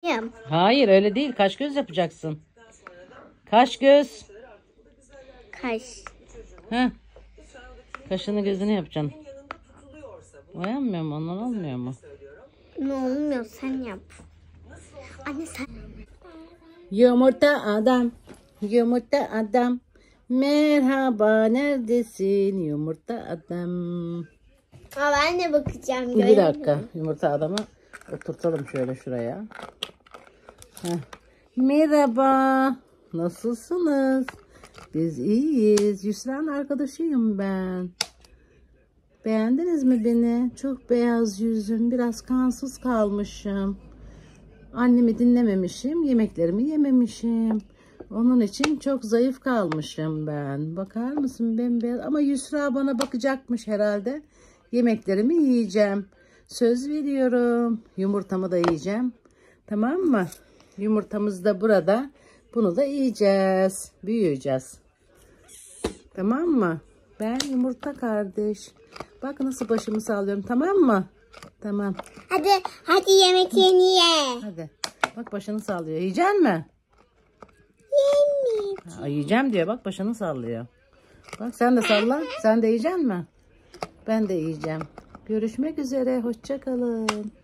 yapayım. Hayır öyle değil. Kaş göz yapacaksın. Kaş göz. Kaş. Heh. Kaşını gözünü yapacaksın. Uyanmıyor mu? Ondan olmuyor mu? Ne olmuyor, sen yap. Anne sen. Yumurta adam. Yumurta adam. Merhaba neredesin yumurta adam? Aa, ben de bakacağım. Bir dakika. Yumurta adamı oturtalım şöyle şuraya. Heh. Merhaba. Nasılsınız? Biz iyiyiz. Yusra'nın arkadaşıyım ben. Beğendiniz mi beni? Çok beyaz yüzüm. Biraz kansız kalmışım. Annemi dinlememişim. Yemeklerimi yememişim. Onun için çok zayıf kalmışım ben. Bakar mısın bembeyaz? Ama Yusra bana bakacakmış herhalde. Yemeklerimi yiyeceğim. Söz veriyorum. Yumurtamı da yiyeceğim. Tamam mı? Yumurtamız da burada. Bunu da yiyeceğiz. Büyüyeceğiz. Tamam mı? Ben yumurta kardeş. Bak nasıl başımı sallıyorum. Tamam mı? Tamam. Hadi yemeklerini ye. Hadi. Bak başını sallıyor. Yiyecek mi? Yemeyeceğim. Yiyeceğim diyor. Bak başını sallıyor. Bak sen de salla. Sen de yiyecek mi? Ben de yiyeceğim. Görüşmek üzere. Hoşça kalın.